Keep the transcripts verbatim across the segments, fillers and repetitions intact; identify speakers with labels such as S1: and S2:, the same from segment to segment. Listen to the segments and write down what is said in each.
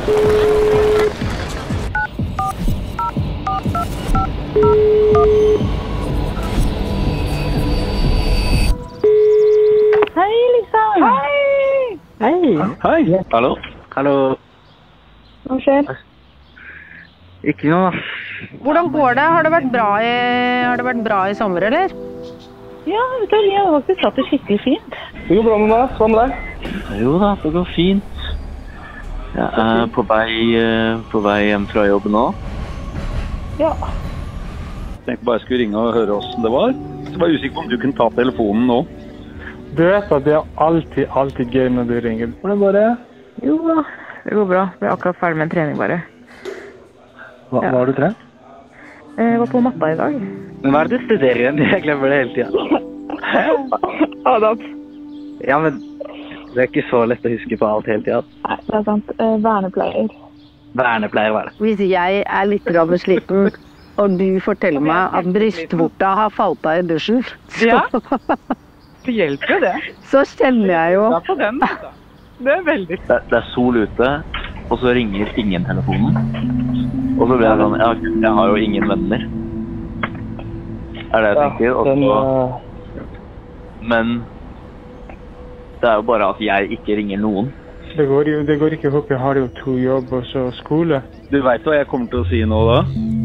S1: Hei, Lisa!
S2: Hei!
S1: Hei!
S3: Hei! Hallo?
S4: Hallo.
S1: Hva skjer?
S4: Ikke noe.
S2: Hvordan går det? Har det vært bra i, har det vært bra i sommer, eller?
S1: Ja, vet du, jeg har faktisk hatt det skikkelig fint.
S3: Det går bra med meg. Hva med deg?
S4: Jo da, det går fint. Jeg er på vei, eh, på vei hjem fra jobb nå.
S1: Ja.
S3: Jeg tenkte bare jeg skulle ringe og høre hvordan det var. Så var jeg usikker på om du kunne ta telefonen nå.
S5: Du vet at det er alltid, alltid gøy når du ringer.
S3: Hvordan går det?
S1: Jo da, det går bra. Jeg ble akkurat ferdig med en trening bare.
S3: Hva,
S1: Ja.
S3: hva har du trent?
S1: Jeg var på matta i dag.
S4: Men hva er det du studerer igjen? Jeg glemmer det hele tiden.
S1: Adam.
S4: Ja, men det er ikke så lett å huske på alt hele tiden.
S1: Nei, det er sant. Eh, Vernepleier.
S4: Vernepleier var det.
S2: Hvis jeg er litt grann sliten, og du forteller meg at brystvorta har falt av i dusjen, så,
S1: Ja. Det hjelper jo det.
S2: så kjenner jeg jo...
S1: Ja, på den, altså. Det er veldig...
S4: det. Det er sol ute, og så ringer ingen telefonen. Og så blir jeg sånn, ja, jeg har jo ingen venner. Er det jeg tenker. Og så, men det er jo bare at jeg ikke ringer noen.
S5: Det går, jo, det går ikke opp. Jeg har jo to jobb og så skole.
S3: Du vet hva jeg kommer til å si nå da?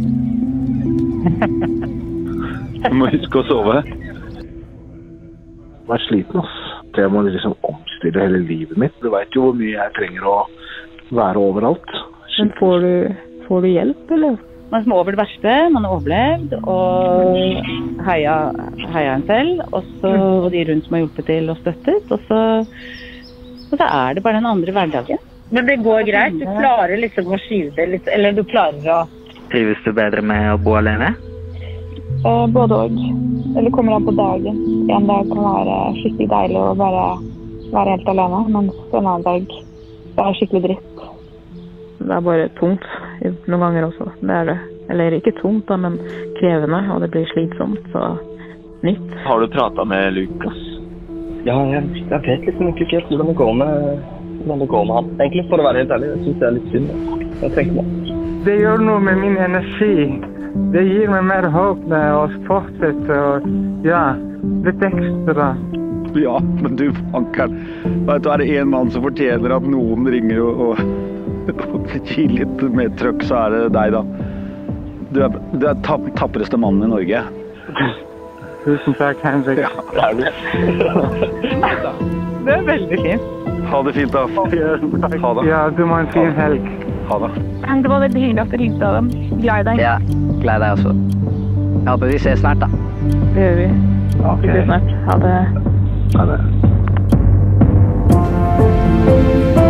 S3: Du må huske å sove.
S6: Jeg er sliten, ass. Jeg må liksom omstille hele livet mitt. Du vet jo hvor mye jeg trenger å være overalt.
S1: Men får du, får du hjelp, eller? Man er over det verste, man har overlevd, og heia, heia en selv, og så og de rundt som har hjulpet til og støttet, og så, og så er det bare den andre hverdagen.
S2: Men det går greit, du klarer liksom å skyve det litt, eller du klarer å...
S4: Trives du bedre med å bo alene?
S1: Eh, både og. Eller kommer an på dagen. En dag kan være skikkelig deilig å bare være helt alene, mens en annen dag det er skikkelig dritt. Det er bare tungt noen ganger også, det er det. Eller ikke tungt da, men krevende, og det blir slitsomt, så nytt.
S4: Har du pratet med Lukas?
S7: Ja, jeg, jeg vet liksom ikke helt hvordan det går med, hvordan det går med han. Egentlig, for å være helt ærlig, jeg synes det er litt synd. Jeg tenker meg.
S5: Det gjør noe med min energi. Det gir meg mer håp med å fortsette og, ja, litt ekstra.
S3: Ja, men du, Ankeren, vet du, er det en mann som fortjener at noen ringer og, og, og gir litt mer trøkk, så er det deg da. Du er, du er tapp, tappereste mannen i Norge.
S5: Tusen takk, Henrik.
S3: Ja, det er det.
S1: Det er veldig fint.
S3: Ha det fint da. Ha det.
S5: Ja, du må ha en fin helg.
S3: Ha det.
S1: Det var veldig hyggelig at du ringte dem. Glad i deg.
S4: Ja, glad i deg også. Jeg håper vi ses snart da.
S1: Det gjør vi.
S3: Ok.
S1: Vi ses snart. Ha det.
S6: Ha det.